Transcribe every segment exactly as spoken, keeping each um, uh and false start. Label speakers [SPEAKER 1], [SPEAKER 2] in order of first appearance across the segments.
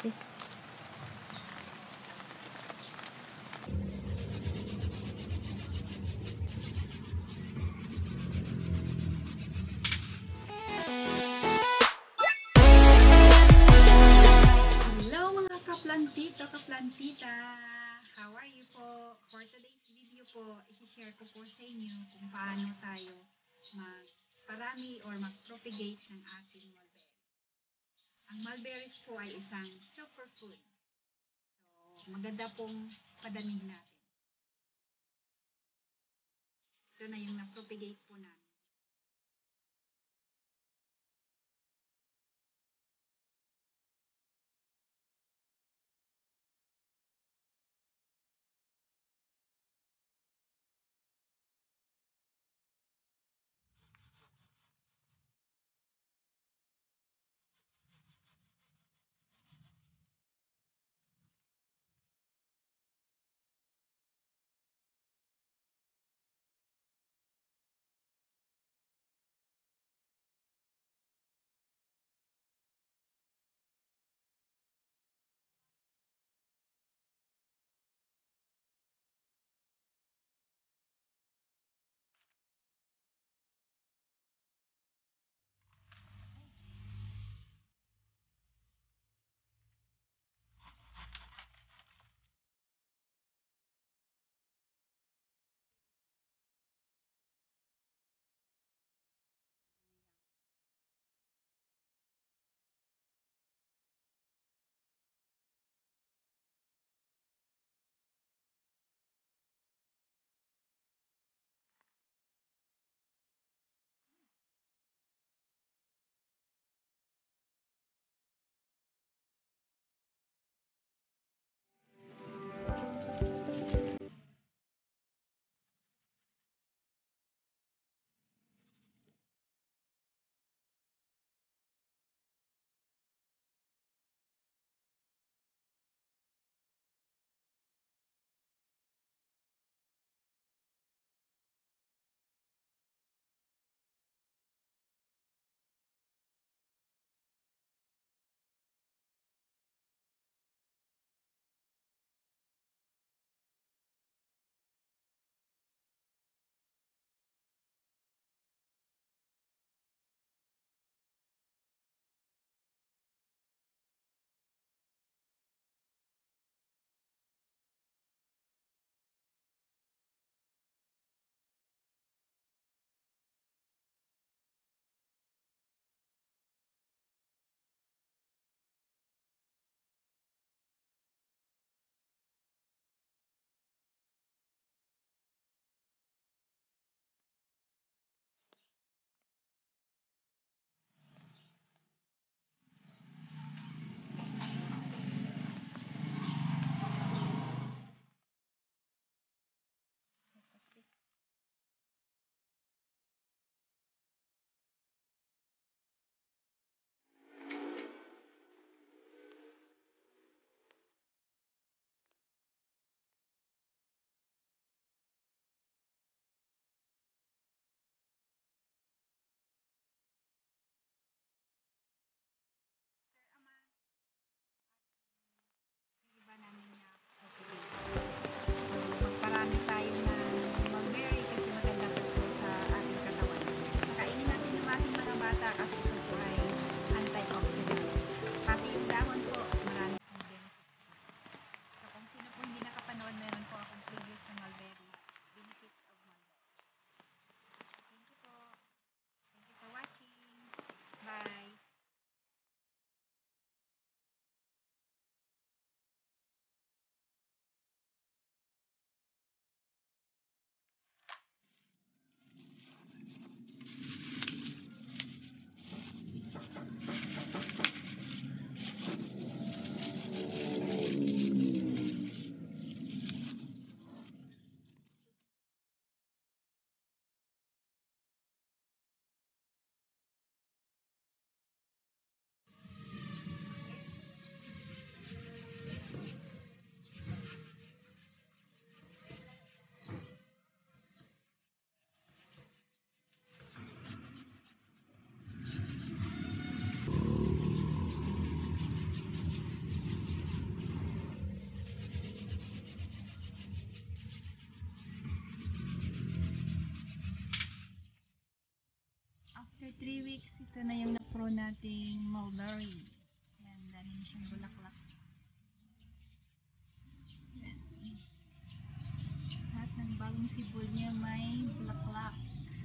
[SPEAKER 1] malaki.
[SPEAKER 2] Hello mga kaplantito, kaplantita! How are you po? For today's video po, isi-share ko po sa inyo kung paano tayo magparami or mag-propagate ng ating mulberry. Ang mulberries po ay isang superfood. So, maganda pong padamihin natin. Ito na yung na-propagate po natin. three weeks, ito na yung na-pro nating mulberry. Yan, dami na siyang bulaklak. Yan. Lahat ng bagong sibol niya may bulaklak.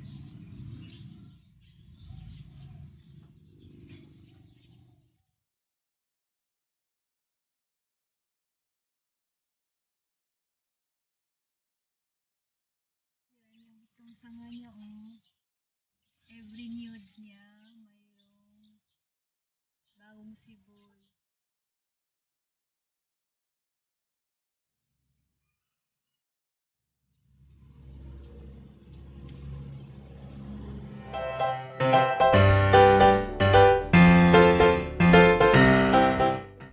[SPEAKER 2] Yan yung itong sanga niya, oh. Every nude niya, mayroong bagong sibol.